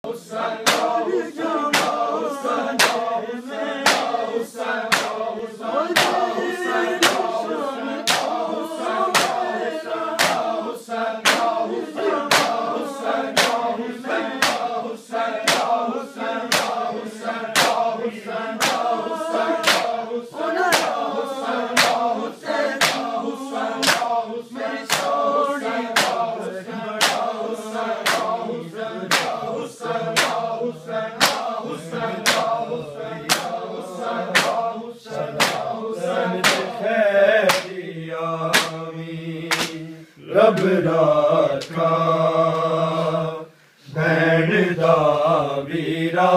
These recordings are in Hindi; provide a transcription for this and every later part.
रब राखा भैन दा वीरा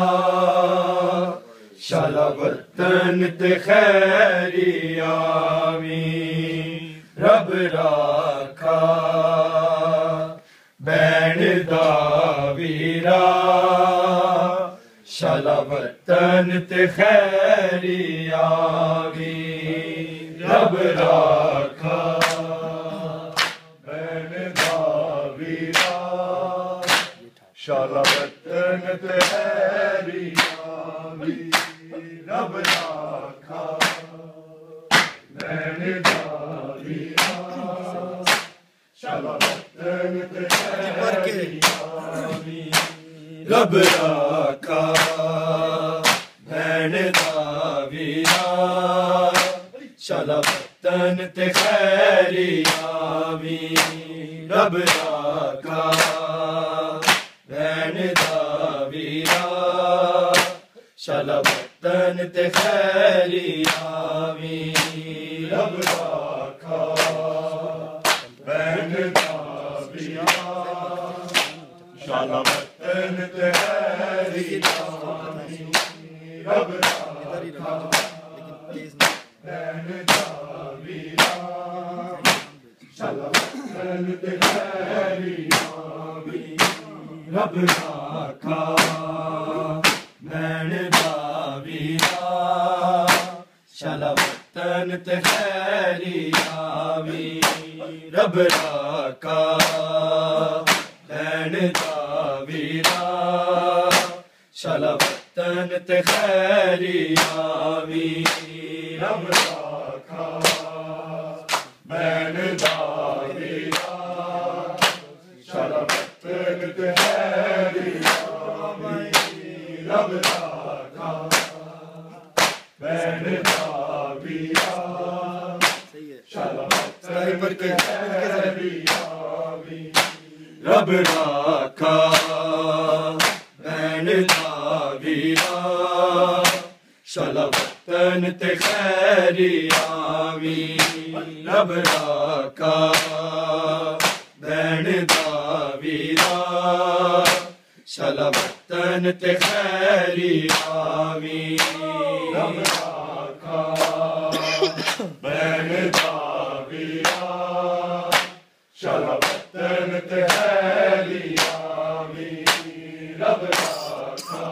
शाला वतन ते खैरी आमीन। रब राखा भैन दा वीरा शाला वतन ते खैरी आमीन। रब राखा शाला वतन ते खैरी आमीन। रब राखा भैन दा वीरा शाला वतन ते खैरी आमीन। रब राखा भैन दा वीरा शाला वतन ते खैरी आमीन। रब राखा भैन दा वीरा शाला वतन ते खैरी आमीन। रब राखा भैन दा वीरा शाला वतन ते खैरी आमीन। रब राखा भैन दा वीरा शाला वतन ते खैरी आमीन। रब राखा भैन दा वीरा शाला वतन ते खैरी आमीन। रब राखा भैन दा वीरा शाला वतन ते खैरी आमीन। रब राखा भैन दा वीरा शाला वतन ते खैरी आमीन। रब राखा भैन दा वीरा शाला वतन ते खैरी आमीन। रब राखा भैन दा वीरा शाला वतन ते खैरी आमीन। रब राखा भैन दा वीरा शाला वतन ते खैरी आमीन। रब राखा भैन दा वीरा शाला वतन ते खैरी आमीन। रब राखा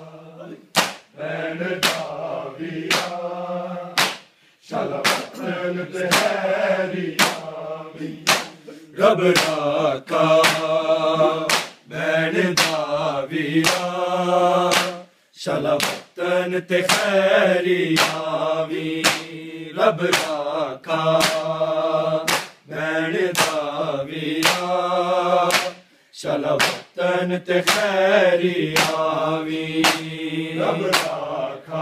भैन दा वीरा शाला वतन ते खैरी आमीन। रब राखा भैन दा वीरा शाला वतन ते खैरी आमीन। रब राखा भैन दा वीरा शाला वतन ते खैरी आमीन। रब राखा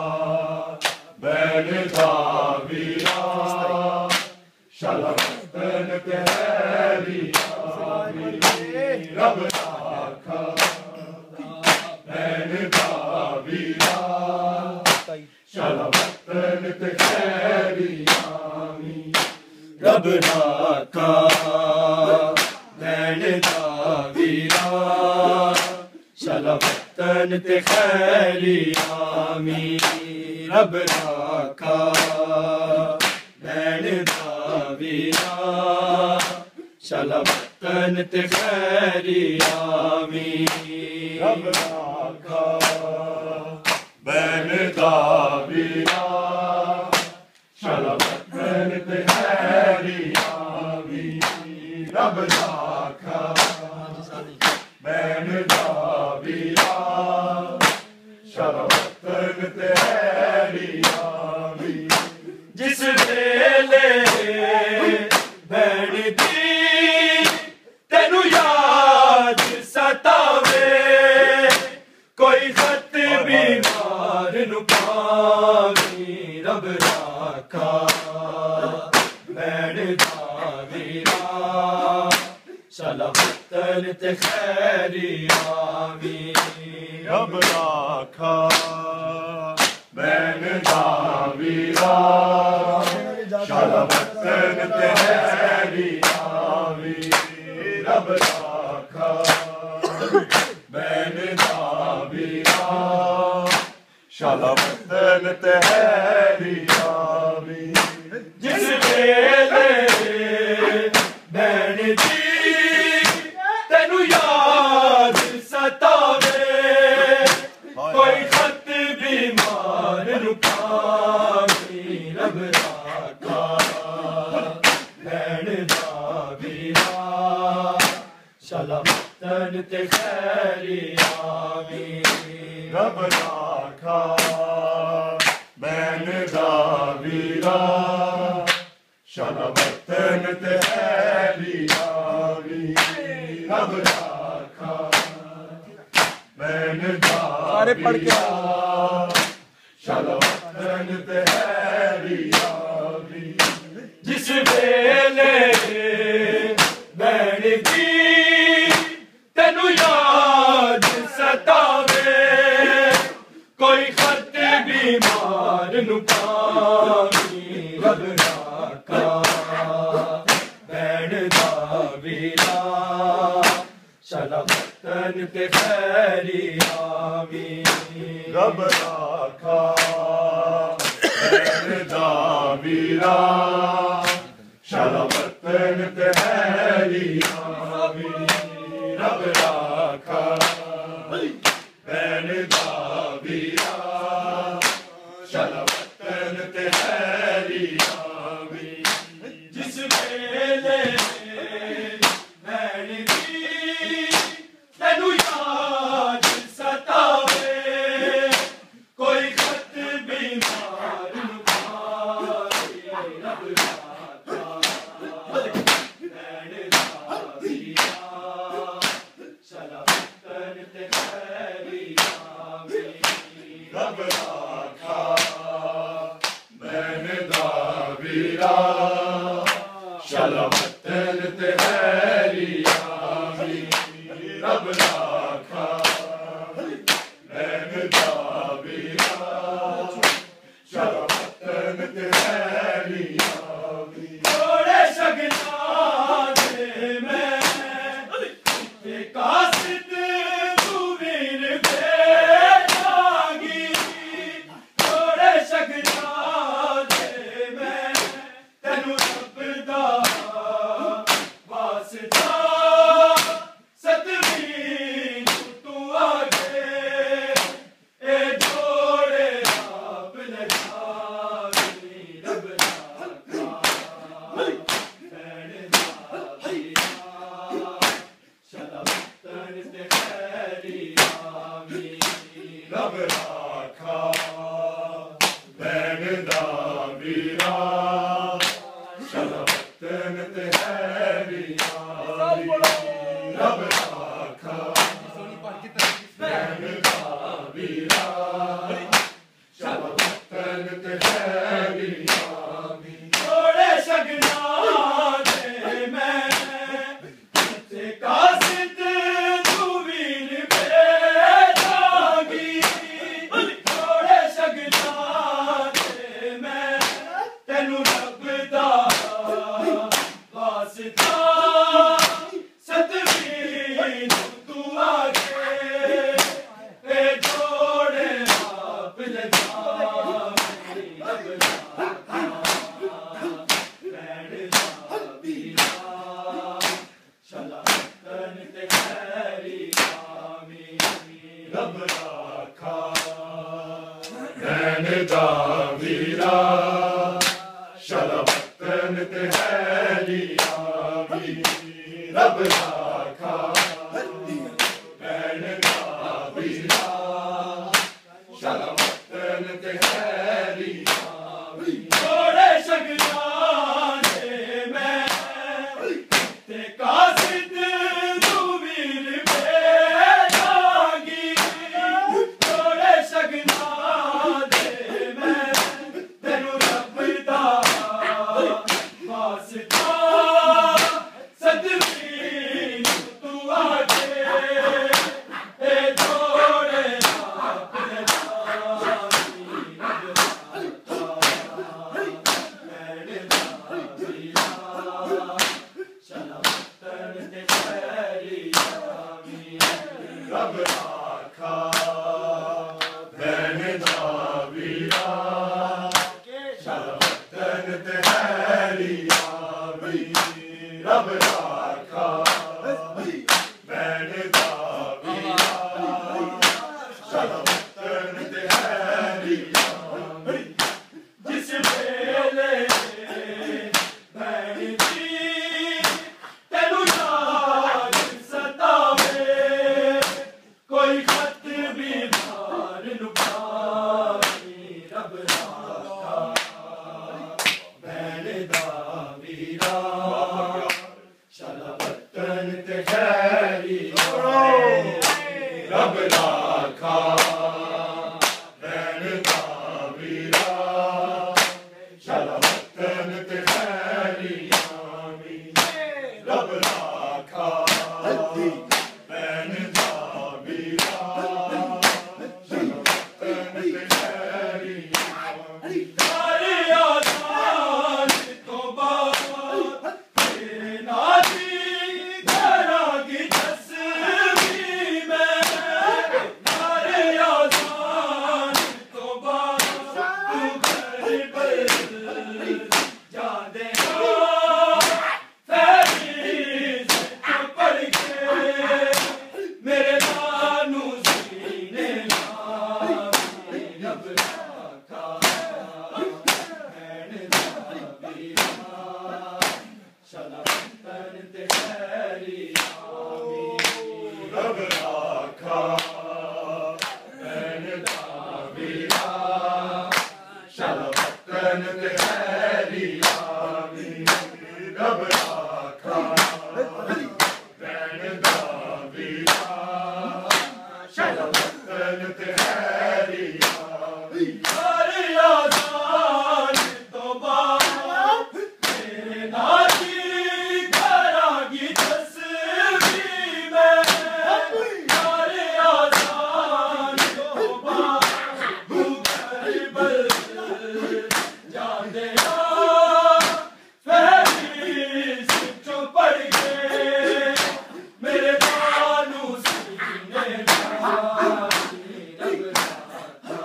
भैन दा वीरा शाला वतन ते खैरी आमीन। रब राखा भैन दा वीरा शाला वतन ते खैरी आमीन। रब राखा भैन दा वीरा शाला वतन ते खैरी आमीन। रब राखा भैन दा वीरा शाला वतन ते खैरी आमीन। रब राखा भैन दा वीरा शाला वतन ते खैरी आमीन। रब राखा भैन दा वीरा शलवतन तेरी आवी जिस वेले भैन दी तेनू याद सतावे कोई खत बीमार नु पावी रब राखा भैन दा वीरा शलवतन ते खैरी आवी रब राखा भैन दा वीरा शलवतन ते खैरी आवी रब राखा भैन दा वीरा शलवतन ते खैरी आवी जिस वेले भैन दी तेनू याद सतावे कोई खत बीमार नु पावी रब राखा भैन दा वीरा शलवतन ते खैरी आवी रब राखा भैन दा वीरा शलवतन ते खैरी आवी रब राखा भैन दा सारे पढ़ के शलवतन ते खैरी आवी जिस वेले भैन दी तेनू याद सतावे कोई खत बीमार नु पावी रब राखा भैन दा वीरा शलवतन ते खैरी आवी रब राखा भैन दा वीरा शलवतन ते खैरी आवी रब राखा भैन दा वीरा शलवतन ते खैरी आवी जिस वेले भैन दी तेनू याद सतावे कोई खत बीमार नु पावी रब राखा भैन दा वीरा शलवतन ते खैरी आवी रब राखा भैन दा वीरा शलवतन ते खैरी आवी रब राखा भैन दा वीरा शलवतन ते खैरी आवी थोड़े शगना दे मैं ते कासिद तू वीर भेजागी थोड़े शगना दे मैं तेनू रब दा वास्ता सतवीं तू आगे ए जोड़े आप लजावी रब राखा भैन दा वीरा शलवतन ते खैरी आवी रब राखा भैन दा वीरा शलवतन ते खैरी आवी रब राखा भैन दा वीरा शलवतन ते खैरी आवी थोड़े शगना दे मैं ते कासिद तू वीर भेजागी थोड़े शगना दे मैं तेनू रब दा वास्ता सतवीं तू आगे ए जोड़े आप लजावी रब राखा भैन दा वीरा शलवतन ते खैरी आवी रब राखा भैन दा वीरा शलवतन ते खैरी आवी रब राखा भैन दा वीरा राखा बैन दा वीरा शलवतन ते हैरी आवी रब राखा बैन दा वीरा शलवतन ते हैरी आवी जिस वेले बैन दी तेनू याद सतावे कोई खत भी बार नु पावी रब राखा बैन दा वीरा शलवतन ते हैरी रब राखा बैन दा वीरा शलवतन ते हैरी रब राखा बैन दा वीरा शलवतन ते हैरी सारे आसान तो बात तेरे नाजी करांगी तस्वीर में सारे आसान तो बात तू कर बल जाने फैज़ तो पढ़ के मेरे नानू सीने लावी रब राखा बैन दा वीरा शलवतन ते हैरी आवी रब राखा बैन दा वीरा शलवतन ते हैरी आवी रब राखा बैन दा वीरा शलवतन ते हैरी आवी सारे आसान तो बात तेरे नाजी करांगी तस्वीर में सारे आसान तो बात तू कर बल जाने फैज़ जो पढ़ के मेरे बानू सीने लावी रब राखा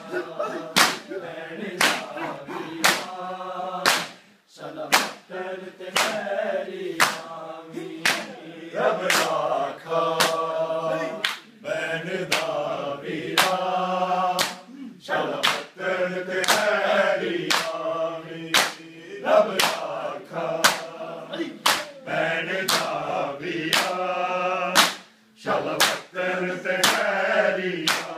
बैन दा वीरा शलवतन ते हैरी आवी रब राखा बैन दा वीरा शलवतन ते हैरी आवी रब राखा बैन दा वीरा शलवतन ते हैरी